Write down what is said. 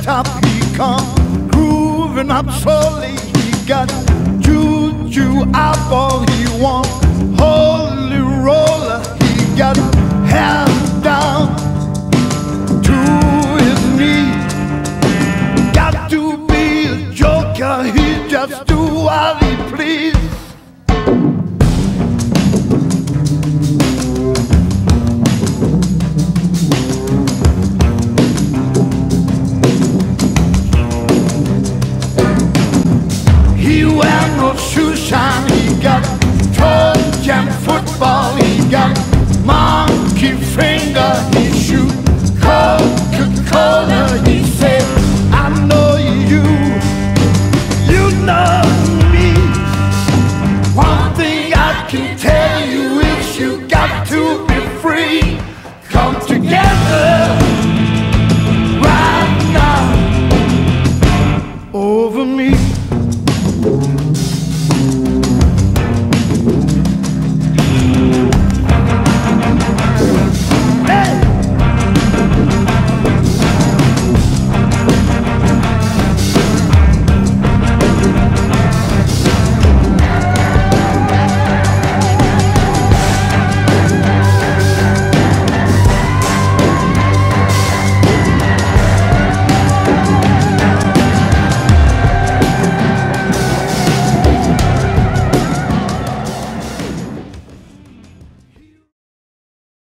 top he come, grooving up slowly. He got juju eyeball, he want holy roller. He got hands down to his knees. Got to be a joker, he just do what he please.